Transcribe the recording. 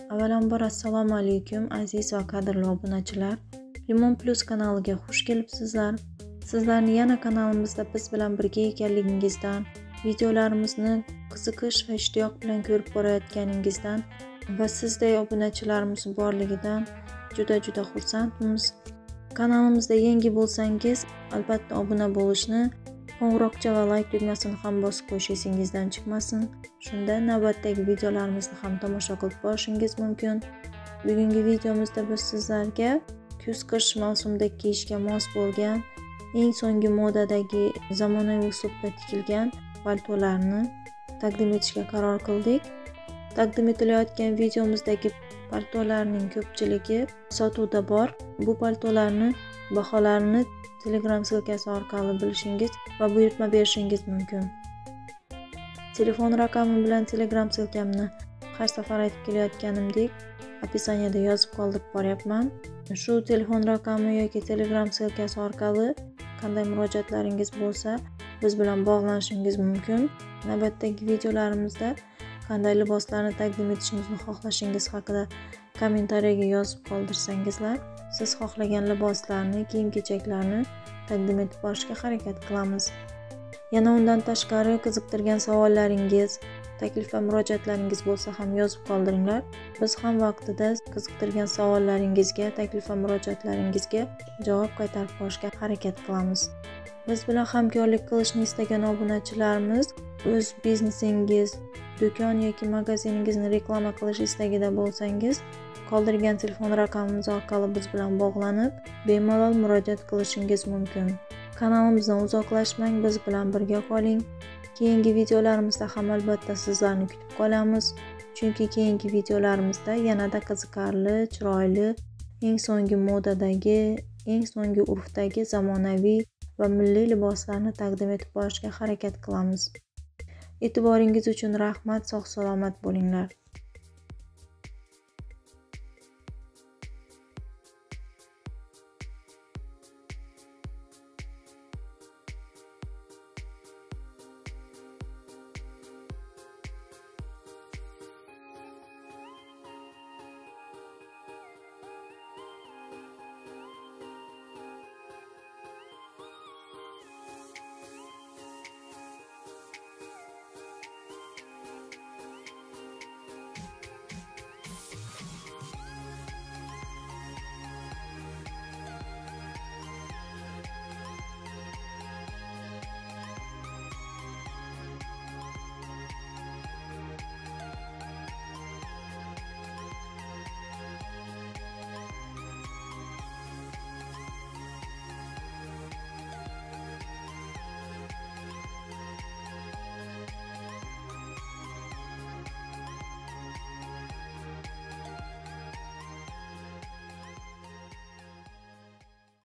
Avvalambor assalomu alaykum aziz va qadrli obunachilar. Limon Plus kanaliga xush kelibsizlar. Sizlarni yana kanalimizda biz bilan birga ekanligingizdan, videolarimizni qiziqish va ishtiyoq bilan ko'rib borayotganingizdan va sizday obunachilarimiz borligidan juda xursandmiz. Kanalimizda yangi bo'lsangiz, albatta obuna bo'lishni, qo'ng'iroqcha va like tugmasini ham bosib qo'yish esingizdan chiqmasin. Shunda navbatdagi videolarimizni ham tomosha qilib borishingiz mumkin. Bugungi videomizda biz sizlarga kuz-qish mavsumida kiyishga mos bo'lgan, eng so'nggi modadagi zamonaviy uslubda tikilgan paltolarni taqdim etishga qaror qildik. Taqdim etilayotgan videomizdagi paltolarning ko'pchiligi sotuvda bor. Bu paltolarni baholarini Telegram silkasi orqali bilishingiz va buyurtma berishingiz mumkin. Telefon raqamim bilan Telegram silkamni har safar aytib kelayotganimdek opisaniyada yozib qoldirib boryapman. Shu telefon raqami yoki Telegram silkasi orqali qanday murojaatlaringiz bo'lsa, biz bilan bog'lanishingiz mumkin. Navbatdagi videolarimizda qanday liboslarni taqdim etishimizni xohlashingiz haqida kommentariyaga yozib qoldirsangizlar, siz xohlagan liboslarni, kiyim-kechaklarni taqdim etib borishga harakat qilamiz. Yana undan tashqari qiziqtirgan savollaringiz, taklif va murojaatlaringiz bo'lsa ham yozib qoldiringlar. Biz ham vaqtida qiziqtirgan savollaringizga, taklif va murojaatlaringizga javob qaytarib borishga harakat qilamiz. Biz bilan hamkorlik qilishni istagan obunachilarimiz o'z biznesingiz, do'kon yoki magaziningizni reklama qilish istagida bo'lsangiz, qoldirgan telefon raqamimiz orqali biz bilan bog'lanib, bemalol murojaat qilishingiz mumkin. Kanalimizdan uzoqlashmang, biz bilan birga qoling. Keyingi videolarimizda ham albatta sizlarni kutib qolamiz. Chunki keyingi videolarimizda yanada qiziqarli, chiroyli, eng so'nggi modadagi, eng so'nggi urfdagi zamonaviy va milliy liboslarni taqdim etib borishga harakat qilamiz. E'tiboringiz uchun rahmat, sog' salomat bo'linglar.